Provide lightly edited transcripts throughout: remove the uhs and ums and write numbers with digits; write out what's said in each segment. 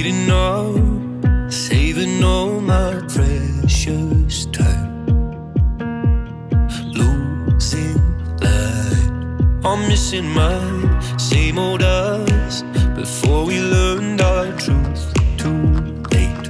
speeding up, saving all my precious time, losing light. I'm missing my same old us before we learned our truth too late.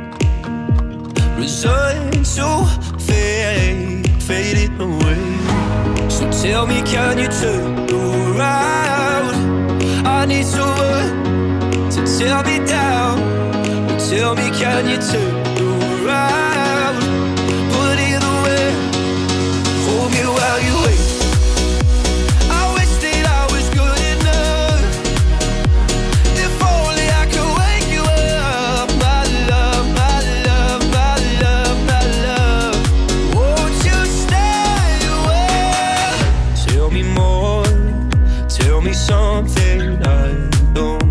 Resigned to fade, fading away. So tell me, can you turn around? I need someone to tear me down. Tell me, can you turn around? But either way, hold me while you wait. I wish that I was good enough. If only I could wake you up, my love, my love, my love, my love. Won't you stay away? Tell me more, tell me something I don't.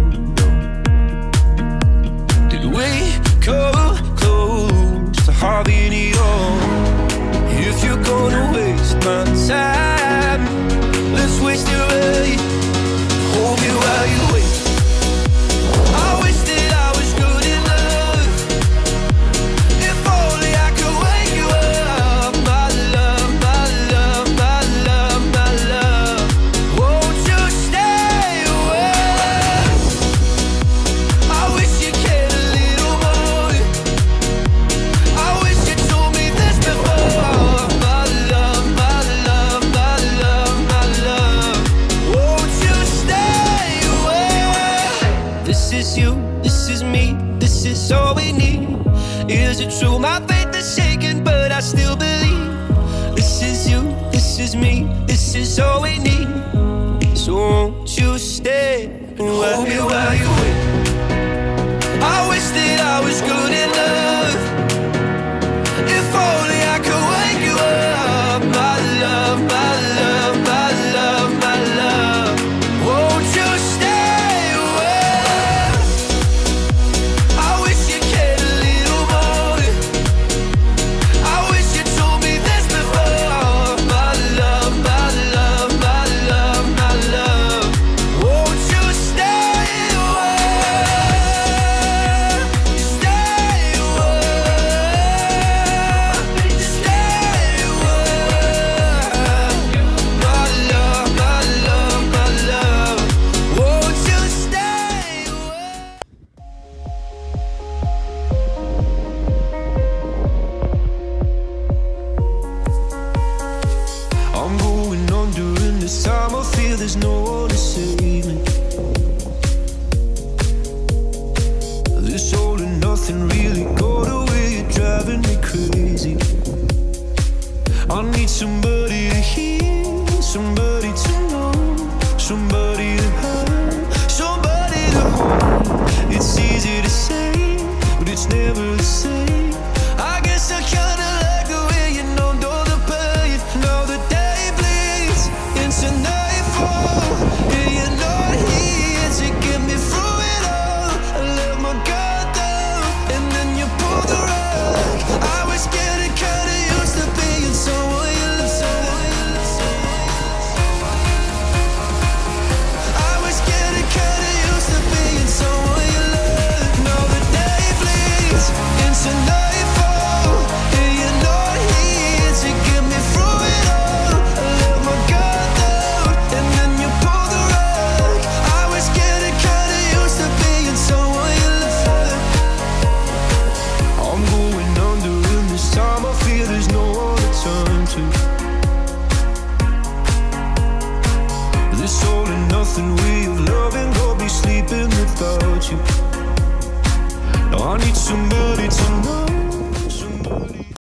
We come close to having it all. If you're gonna waste my time, let's waste it right. Hold me while you wait. I wish that I was good enough. If only I could wake you up, my love, my love, my love, my love. Won't you stay away? I wish you cared. This is me, this is all we need. Is it true? My faith is shaken, but I still believe. This is you, this is me, this is all we need. So won't you stay and hold me while you wait? I wish that I was good enough. If only I could wake you up, my love, my love, my love, my love. Won't you stay? This time I feel there's no one to save me. This all and nothing really got away, you're driving me crazy. I need somebody to hear, somebody to know, somebody to have, somebody to hold. It's easy to say, but it's never the same. I guess I kinda like the way you numbed all the pain. Now the day bleeds into nightfall, and you're not here to get me through it all. I let my guard down, and then you pulled the rug. I was getting kinda used to being someone you love. I was getting kinda used to being someone you love. Now the day bleeds into nightfall, and you're not here to get me through it all. I let my guard down, and then you pulled the rug. I was getting kinda used to being someone you love. I'm going under, and this time I feel there's no one to turn to. This all and nothing way of loving, got me sleeping without you. Now I need somebody to know,